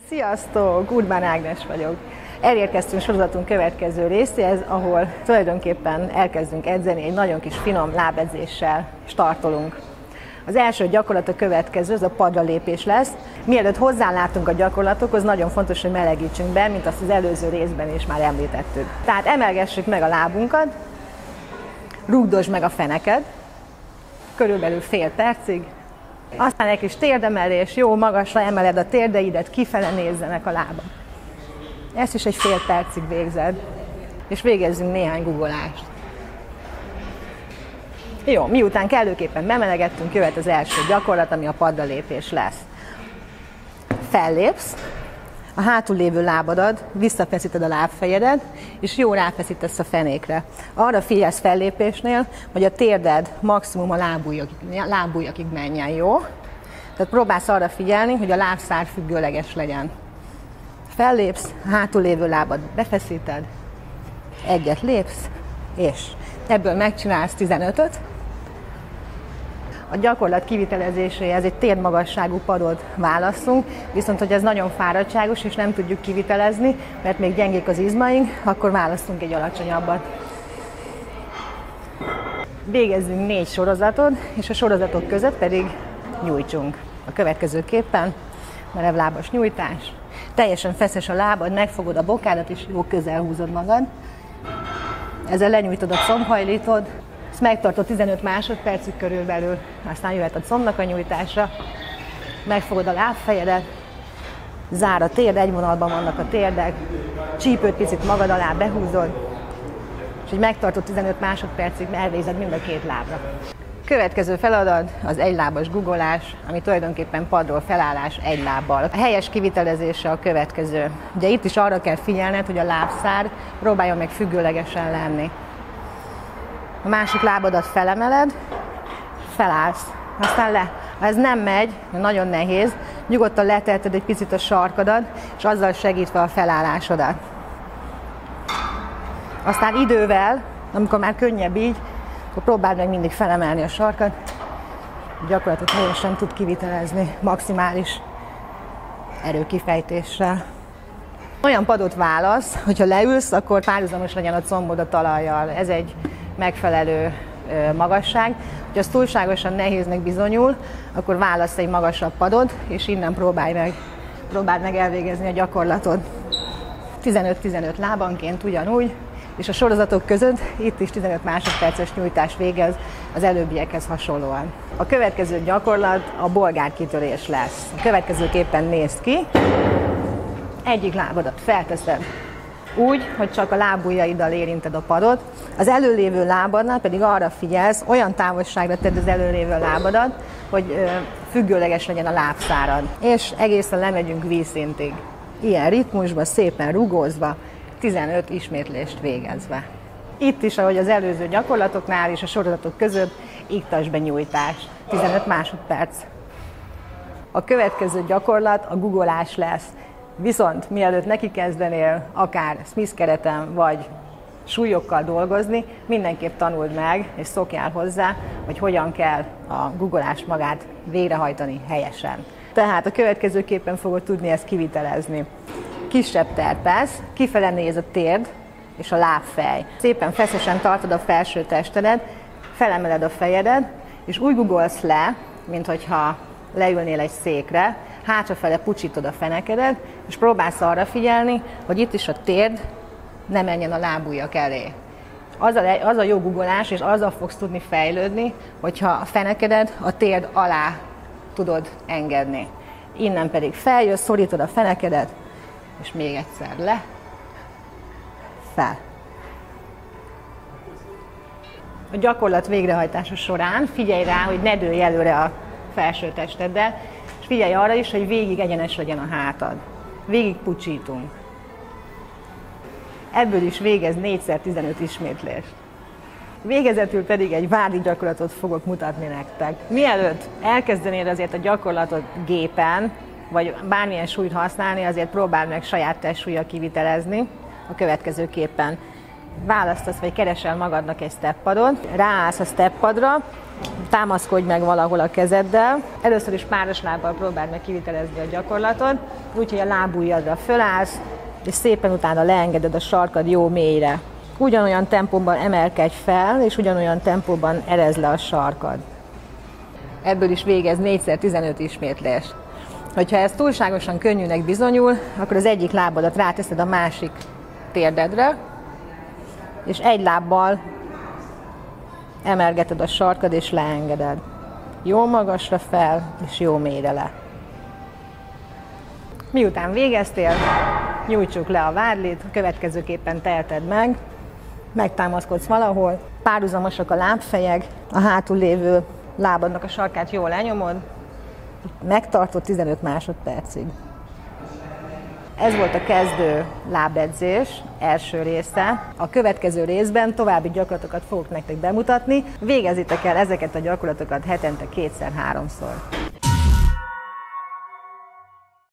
Sziasztok! Urbán Ágnes vagyok. Elérkeztünk sorozatunk következő részéhez, ahol tulajdonképpen elkezdünk edzeni egy nagyon kis finom lábedzéssel startolunk. Az első gyakorlat a következő, az a padra lépés lesz. Mielőtt hozzálátunk a gyakorlatokhoz, nagyon fontos, hogy melegítsünk be, mint azt az előző részben is már említettük. Tehát emelgessük meg a lábunkat, rugdosd meg a feneked, körülbelül fél percig. Aztán egy kis térdemelés, jó magasra emeled a térdeidet, kifele nézzenek a lábak. Ezt is egy fél percig végzed, és végezzünk néhány guggolást. Jó, miután kellőképpen bemelegettünk, jöhet az első gyakorlat, ami a padra lépés lesz. Fellépsz, a hátul lévő lábadat, visszafeszíted a lábfejedet, és jó ráfeszítesz a fenékre. Arra figyelsz fellépésnél, hogy a térded maximum a lábujjakig menjen, jó? Tehát próbálsz arra figyelni, hogy a lábszár függőleges legyen. Fellépsz, a hátul lévő lábad befeszíted, egyet lépsz, és ebből megcsinálsz 15-öt. A gyakorlat kivitelezéséhez egy térdmagasságú padot válasszunk, viszont hogy ez nagyon fáradtságos és nem tudjuk kivitelezni, mert még gyengék az izmaink, akkor választunk egy alacsonyabbat. Végezzünk 4 sorozatot, és a sorozatok között pedig nyújtsunk. A következőképpen merevlábas nyújtás. Teljesen feszes a lábad, megfogod a bokádat és jó közel húzod magad. Ezzel lenyújtod a combhajlítod, ezt megtartod 15 másodpercig körülbelül, aztán jöhet a combnak a nyújtásra, megfogod a lábfejedet, zár a térd, egy vonalban vannak a térdek, csípőt picit magad alá behúzod, és így megtartod 15 másodpercig, elvégzed mind a két lábra. Következő feladat az egylábas guggolás, ami tulajdonképpen padról felállás egy lábbal. A helyes kivitelezése a következő. Ugye itt is arra kell figyelned, hogy a lábszár próbáljon meg függőlegesen lenni. A másik lábadat felemeled, felállsz, aztán le. Ha ez nem megy, nagyon nehéz, nyugodtan leteheted egy picit a sarkadat, és azzal segítve a felállásodat. Aztán idővel, amikor már könnyebb így, akkor próbáld meg mindig felemelni a sarkat. A gyakorlatot nagyon sem tud kivitelezni maximális erőkifejtéssel. Olyan padot válasz, hogyha leülsz, akkor párhuzamos legyen a combod a talajjal. Ez egy megfelelő magasság. Ha az túlságosan nehéznek bizonyul, akkor válasz egy magasabb padot, és innen próbáld meg elvégezni a gyakorlatot. 15-15 lábanként ugyanúgy, és a sorozatok között itt is 15 másodperces nyújtás végez az előbbiekhez hasonlóan. A következő gyakorlat a bolgár kitörés lesz. A következőképpen néz ki. Egyik lábadat felteszed úgy, hogy csak a lábujjaiddal érinted a padot, az előlévő lábadnál pedig arra figyelsz, olyan távolságra tedd az előlévő lábadat, hogy függőleges legyen a lábszárad. És egészen lemegyünk vízszintig. Ilyen ritmusban, szépen rugózva, 15 ismétlést végezve. Itt is, ahogy az előző gyakorlatoknál és a sorozatok között, iktasd be nyújtást. 15 másodperc. A következő gyakorlat a guggolás lesz. Viszont mielőtt neki kezdenél, akár Smith kereten vagy súlyokkal dolgozni, mindenképp tanuld meg és szokjál hozzá, hogy hogyan kell a guggolást magát végrehajtani helyesen. Tehát a következőképpen fogod tudni ezt kivitelezni. Kisebb terpesz, kifele néz a térd és a lábfej. Szépen feszesen tartod a felső testedet, felemeled a fejedet, és úgy guggolsz le, minthogyha leülnél egy székre, hátrafele pucsítod a fenekedet, és próbálsz arra figyelni, hogy itt is a térd ne menjen a lábujjak elé. Az a jó guggolás, és azzal fogsz tudni fejlődni, hogyha a fenekedet a térd alá tudod engedni. Innen pedig feljössz, szorítod a fenekedet, és még egyszer le, fel. A gyakorlat végrehajtása során figyelj rá, hogy ne dőlj előre a felső testeddel, és figyelj arra is, hogy végig egyenes legyen a hátad. Végig pucsítunk. Ebből is végez 4x15 ismétlést. Végezetül pedig egy vádi gyakorlatot fogok mutatni nektek. Mielőtt elkezdenéd azért a gyakorlatot gépen, vagy bármilyen súlyt használni, azért próbáld meg saját testsúllyal kivitelezni a következőképpen. választasz vagy keresel magadnak egy steppadot, ráállsz a steppadra, támaszkodj meg valahol a kezeddel. Először is páros lábbal próbáld meg kivitelezni a gyakorlatot, úgyhogy a lábujjadra fölállsz, és szépen utána leengeded a sarkad jó mélyre. Ugyanolyan tempóban emelkedj fel, és ugyanolyan tempóban erezd le a sarkad. Ebből is végez 4x15 ismétlést. Hogyha ez túlságosan könnyűnek bizonyul, akkor az egyik lábadat ráteszed a másik térdedre, és egy lábbal emelgeted a sarkad és leengeded. Jó magasra fel, és jó mélyre le. Miután végeztél, nyújtsuk le a vádlit, következőképpen teheted meg. Megtámaszkodsz valahol, párhuzamosak a lábfejek, a hátul lévő lábadnak a sarkát jól lenyomod, megtartod 15 másodpercig. Ez volt a kezdő lábedzés első része. A következő részben további gyakorlatokat fogok nektek bemutatni. Végezzétek el ezeket a gyakorlatokat hetente 2-3-szor.